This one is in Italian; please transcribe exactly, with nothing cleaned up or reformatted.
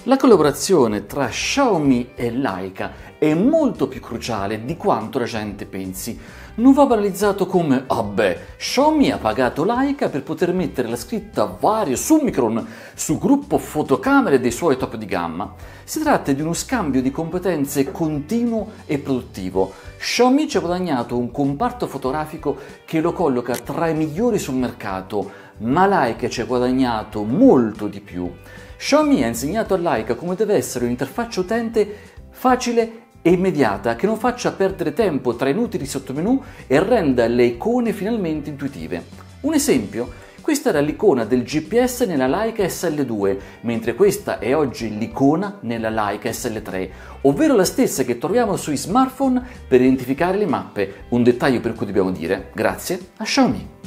La collaborazione tra Xiaomi e Leica è molto più cruciale di quanto la gente pensi. Non va banalizzato come «Ah beh, Xiaomi ha pagato Leica per poter mettere la scritta Vario Summicron sul gruppo fotocamere dei suoi top di gamma». Si tratta di uno scambio di competenze continuo e produttivo. Xiaomi ci ha guadagnato un comparto fotografico che lo colloca tra i migliori sul mercato, ma Leica ci ha guadagnato molto di più. Xiaomi ha insegnato a Leica come deve essere un'interfaccia utente facile e immediata, che non faccia perdere tempo tra inutili sottomenu e renda le icone finalmente intuitive. Un esempio? Questa era l'icona del G P S nella Leica S L due, mentre questa è oggi l'icona nella Leica S L tre, ovvero la stessa che troviamo sui smartphone per identificare le mappe, un dettaglio per cui dobbiamo dire grazie a Xiaomi.